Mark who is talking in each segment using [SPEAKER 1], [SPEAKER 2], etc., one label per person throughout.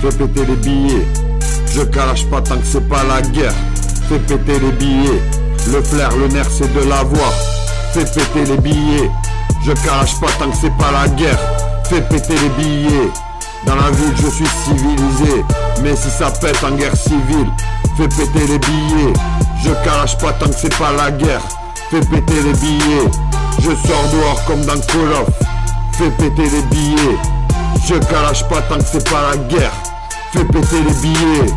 [SPEAKER 1] fais péter les billets. Je calache pas tant que c'est pas la guerre. Fais péter les billets. Le flair, le nerf, c'est de l'avoir. Fais péter les billets. Je calache pas tant que c'est pas la guerre. Fais péter les billets. Dans la ville je suis civilisé, mais si ça pète en guerre civile, fais péter les billets. Je calache pas tant que c'est pas la guerre. Fais péter les billets. Je sors dehors comme dans Call of. Fais péter les billets. Je calache pas tant que c'est pas la guerre. Fais péter les billets.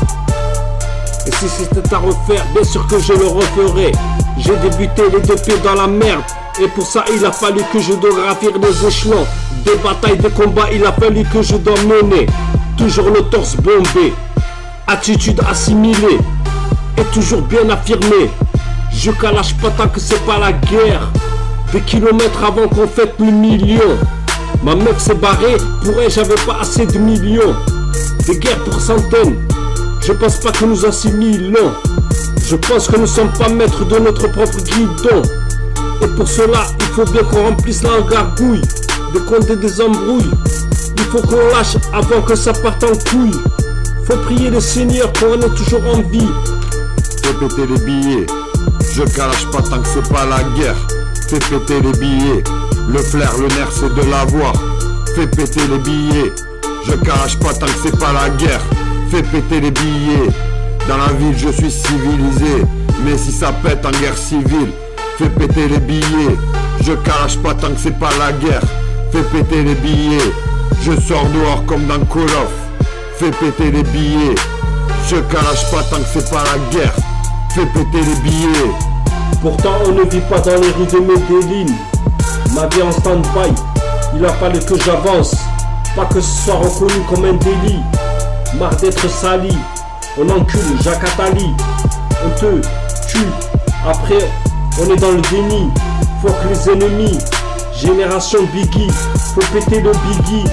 [SPEAKER 2] Et si c'était à refaire, bien sûr que je le referai. J'ai débuté les deux pieds dans la merde, et pour ça il a fallu que je dois gravir les échelons. Des batailles, des combats, il a fallu que je dois mener. Toujours le torse bombé, attitude assimilée, et toujours bien affirmé. Je calache pas tant que c'est pas la guerre. Des kilomètres avant qu'on fête le million. Ma meuf s'est barrée, pour elle j'avais pas assez de millions. Des guerres pour centaines, je pense pas que nous assimilons. Je pense que nous sommes pas maîtres de notre propre guidon. Et pour cela, il faut bien qu'on remplisse la gargouille. Des comptes et des embrouilles. Il faut qu'on lâche avant que ça parte en couille. Faut prier le Seigneur qu'on est toujours en vie.
[SPEAKER 1] Fais péter les billets. Je calache pas tant que c'est pas la guerre. Fais péter les billets. Le flair, le nerf, c'est de l'avoir. Fais péter les billets. Je calache pas tant que c'est pas la guerre. Fais péter les billets. Dans la ville je suis civilisé, mais si ça pète en guerre civile, fais péter les billets. Je calache pas tant que c'est pas la guerre. Fais péter les billets. Je sors dehors comme dans Call of. Fais péter les billets. Je calache pas tant que c'est pas la guerre. Fais péter les billets.
[SPEAKER 2] Pourtant on ne vit pas dans les rues de Medellin. Ma vie en stand-by, il a fallu que j'avance. Pas que ce soit reconnu comme un délit. Marre d'être sali. On encule Jacques Attali. On te tue. Après on est dans le déni. Faut que les ennemis. Génération Biggie. Faut péter le Biggie.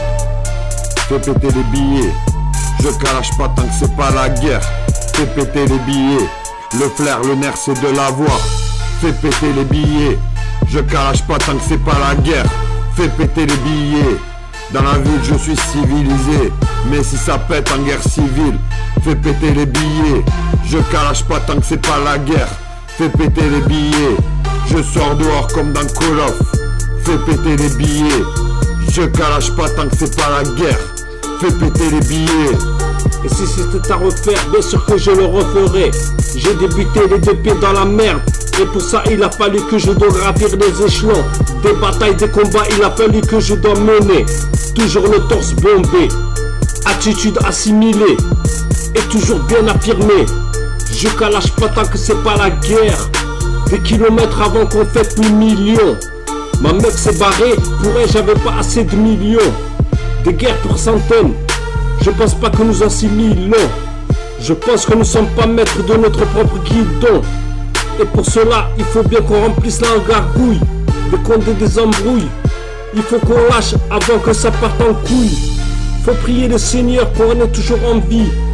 [SPEAKER 1] Fais péter les billets. Je calache pas tant que c'est pas la guerre. Fais péter les billets. Le flair, le nerf, c'est de l'avoir. Fais péter les billets. Je calache pas tant que c'est pas la guerre. Fais péter les billets. Dans la ville je suis civilisé, mais si ça pète en guerre civile, fais péter les billets. Je calache pas tant que c'est pas la guerre. Fais péter les billets. Je sors dehors comme dans Call of. Fais péter les billets. Je calache pas tant que c'est pas la guerre. Fais péter les billets.
[SPEAKER 2] Et si c'était à refaire, bien sûr que je le referai. J'ai débuté les deux pieds dans la merde, et pour ça il a fallu que je dois gravir les échelons. Des batailles, des combats, il a fallu que je dois mener. Toujours le torse bombé, attitude assimilée, et toujours bien affirmé. Je calache pas tant que c'est pas la guerre. Des kilomètres avant qu'on fête le million. Ma meuf s'est barrée, pour elle j'avais pas assez de millions. Des guerres pour centaines, je pense pas que nous assimilons. Je pense que nous sommes pas maîtres de notre propre guidon. Et pour cela, il faut bien qu'on remplisse la gargouille. Des comptes et des embrouilles. Il faut qu'on lâche avant que ça parte en couille. Faut prier le Seigneur qu'on est toujours en vie.